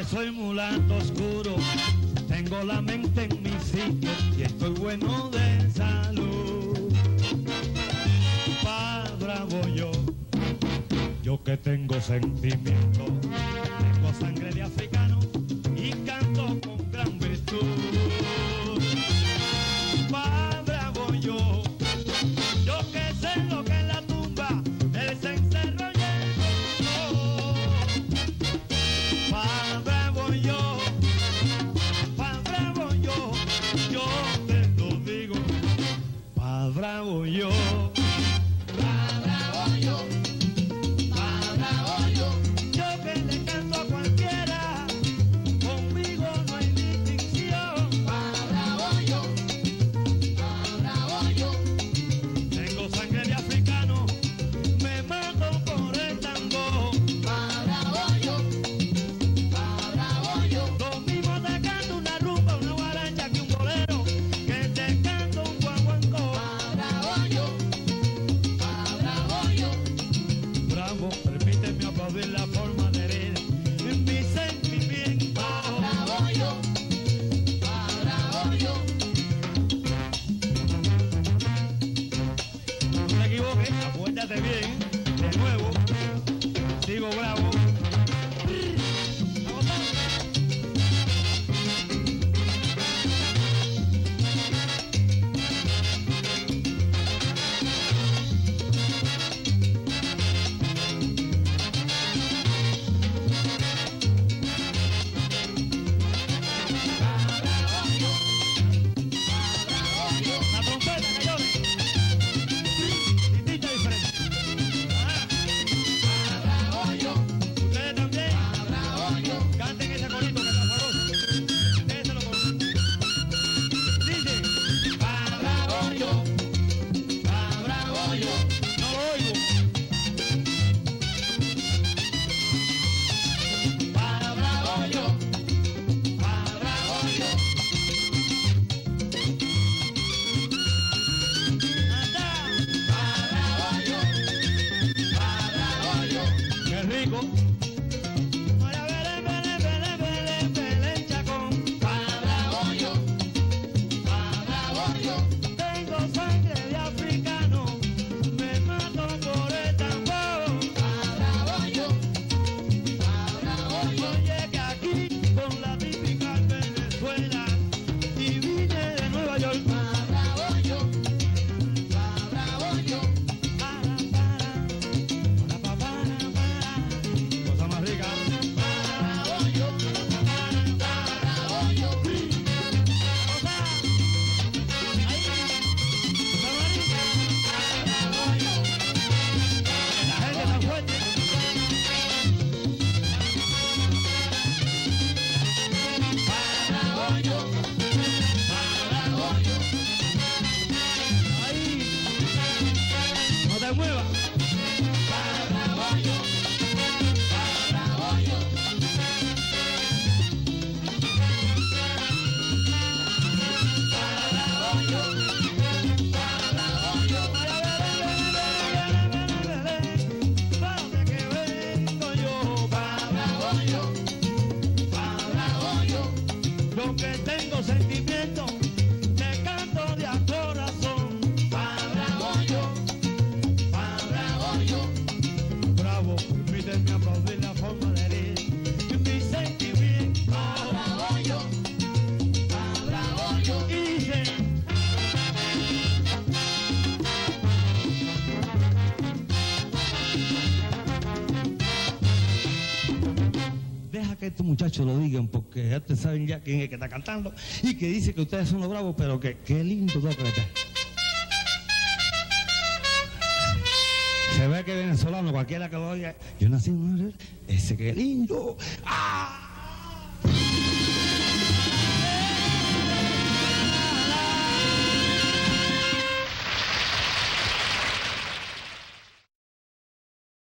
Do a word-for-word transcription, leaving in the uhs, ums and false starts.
soy mulato oscuro, tengo la mente en mi sitio y estoy bueno de salud. Pa' bravo yo, yo que tengo sentimiento, tengo sangre de africano y canto con gran virtud. Pa' bravo yo, yo que sé lo que en la tumba el cencerro llegó. Pa' bravo yo, pa' bravo yo, yo te lo digo, pa' bravo yo. Bien, de nuevo, sigo bravo. Que estos muchachos lo digan, porque ya ustedes saben ya quién es que está cantando y que dice que ustedes son los bravos, pero que qué lindo toca que está. Se ve que venezolano, cualquiera que lo oiga, yo nací en una... ese que lindo. ¡Ah!